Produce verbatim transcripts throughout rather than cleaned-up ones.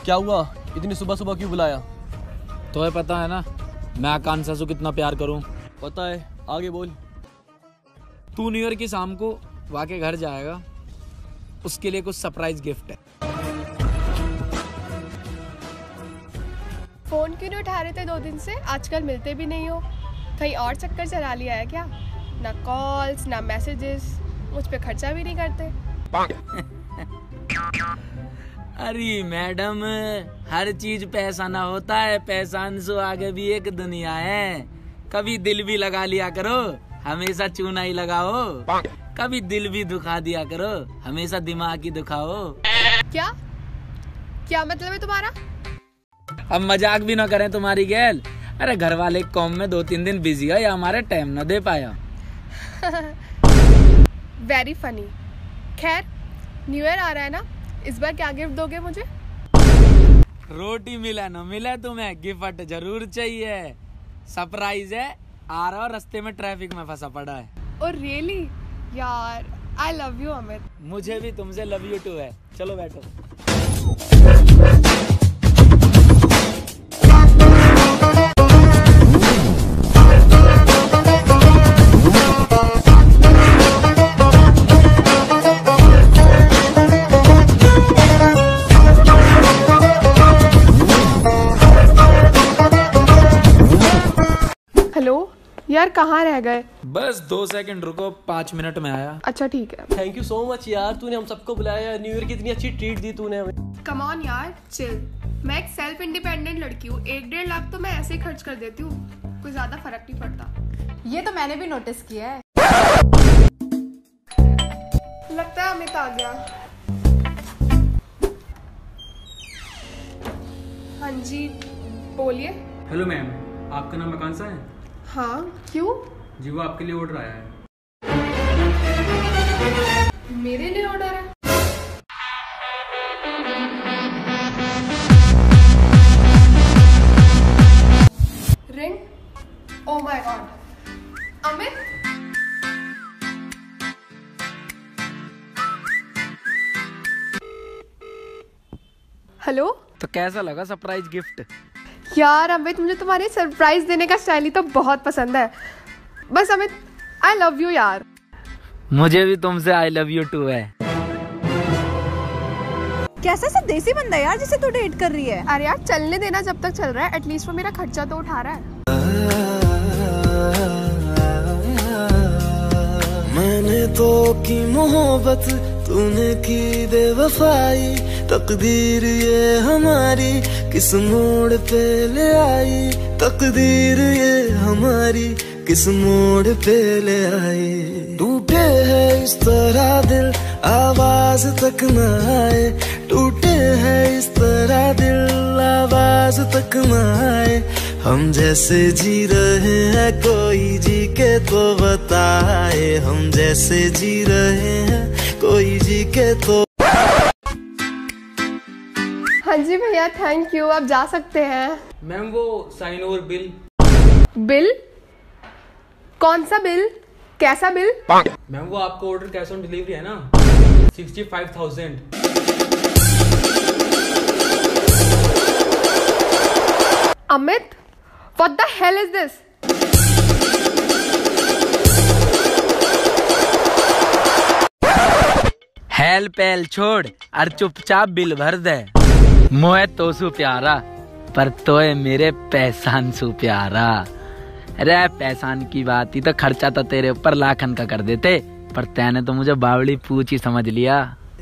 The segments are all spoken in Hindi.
क्या हुआ, इतनी सुबह सुबह क्यों बुलाया? तो है पता है ना मैं आकांक्षा से कितना प्यार करूं। पता है, आगे बोल। तू न्यू ईयर की शाम को वाके घर जाएगा, उसके लिए कुछ सरप्राइज गिफ्ट है। फोन क्यों नहीं उठा रहे थे दो दिन से? आजकल मिलते भी नहीं हो, कहीं और चक्कर चला लिया है क्या? ना कॉल्स ना मैसेजेस, मुझ पे खर्चा भी नहीं करते। अरे मैडम, हर चीज पैसा ना होता है, पैसा से आगे भी एक दुनिया है। कभी दिल भी लगा लिया करो, हमेशा चूना ही लगाओ। कभी दिल भी दुखा दिया करो, हमेशा दिमाग ही दुखाओ। क्या क्या मतलब है तुम्हारा? अब मजाक भी ना करें तुम्हारी गैल। अरे घर वाले कॉम में दो तीन दिन बिजी है या हमारे टाइम न दे पाया। Very funny. खैर, न्यू ईयर आ रहा है ना, इस बार क्या गिफ्ट दोगे मुझे? रोटी मिला न मिला, तुम्हें गिफ्ट जरूर चाहिए। सरप्राइज है, आ रहा और रास्ते में ट्रैफिक में फंसा पड़ा है। ओह रियली यार, आई लव यू अमित। मुझे भी तुमसे लव यू टू है। चलो बैठो। हेलो यार, कहाँ रह गए? बस दो सेकंड रुको, पाँच मिनट में आया। अच्छा ठीक है। थैंक यू सो मच यार, तूने हम सबको बुलाया। न्यू ईयर की इतनी अच्छी ट्रीट दी तूने हमें। कम ऑन यार, चिल। मैं एक सेल्फ इंडिपेंडेंट लड़की हूँ, एक डेढ़ लाख तो मैं ऐसे ही खर्च कर देती हूँ, कोई ज्यादा फर्क नहीं पड़ता। ये तो मैंने भी नोटिस किया है। लगता है अमित आ गया। हाँ जी बोलिए। हेलो मैम, आपका नाम आकांक्षा है? हाँ क्यों? जी वो आपके लिए ऑर्डर आया है। मेरे लिए ऑर्डर है? Ring. Oh my god. Amit, hello. तो कैसा लगा सरप्राइज गिफ्ट? यार अमित, मुझे तुम्हारे सरप्राइज देने का स्टाइल ही तो बहुत पसंद है। बस अमित, आई लव यू यार। मुझे भी तुमसे आई लव यू टू है। कैसा सा देसी बंदा यार जिसे तू डेट कर रही है? अरे यार चलने देना, जब तक चल रहा है, एटलीस्ट वो मेरा खर्चा तो उठा रहा है। मैंने तो की मोहब्बत, तूने की बेवफाई, तकदीर ये हमारी किस मोड़ पे ले आई, तकदीर ये हमारी किस मोड़ पे ले आई। टूटे है इस तरह दिल, आवाज तक न आए, टूटे है इस तरह दिल, आवाज तक न आए। हम जैसे जी रहे हैं कोई जी के तो बताए, हम जैसे जी रहे हैं कोई जी के तो। हाँ जी भैया, थैंक यू, आप जा सकते हैं। मैम वो साइन और बिल। बिल? कौन सा बिल? कैसा बिल? मैम वो आपका ऑर्डर कैश ऑन डिलीवरी है ना, sixty five thousand. Amit, what the hell is this? हेल पेल छोड़ और चुपचाप बिल भर दे। मोए तो सु प्यारा, पर तोए मेरे पैसान सु प्यारा। अरे पैसान की बात ही तो खर्चा तो तेरे ऊपर लाखन का कर देते, पर तैने तो मुझे बावली पूछ ही समझ लिया।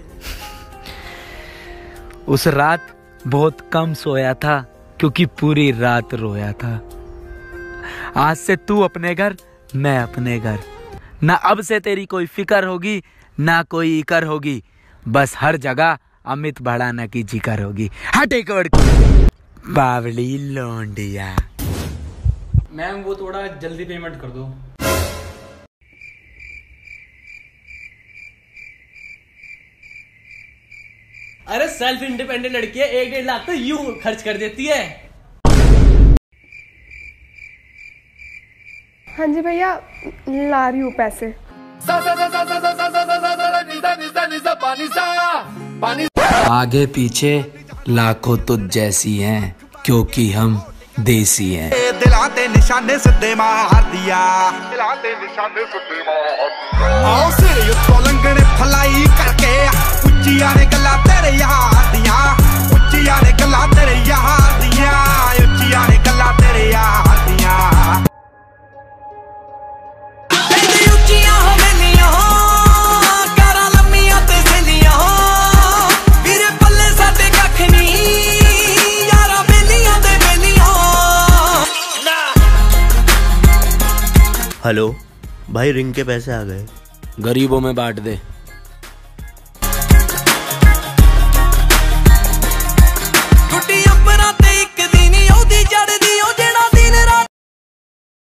उस रात बहुत कम सोया था क्योंकि पूरी रात रोया था। आज से तू अपने घर, मैं अपने घर। ना अब से तेरी कोई फिक्र होगी, ना कोई इकर होगी, बस हर जगह अमित भड़ाना की जिक्र होगी। हट एक वर्ड बावली लोंडिया। मैम वो थोड़ा जल्दी पेमेंट कर दो। अरे सेल्फ इंडिपेंडेंट लड़की है, एक डेढ़ लाख तो यूं खर्च कर देती है। हाँ जी भैया, ला रही हूँ पैसे। आगे पीछे लाखों तुझ जैसी हैं क्योंकि हम देसी हैं। दिलां ते निशाने सिद्धे मार दिया, दिलां ते निशाने सिद्धे मार दिया। आओ सिर उत्तों लंघने फलाई करके, उच्चियां ने गल्लां तेरे यार दियां, उच्चियां ने गल्लां तेरे यार दियां, उच्चियां ने गल्लां तेरे यार दियां। तेरी उच्चियां हो मैनियां कारां लम्मियां ते सैलियां, वीरे पल्ले साडे कख नहीं यारां बेलियां दे बेलियां। हेलो भाई, रिंग के पैसे आ गए। गरीबों में बांट दे।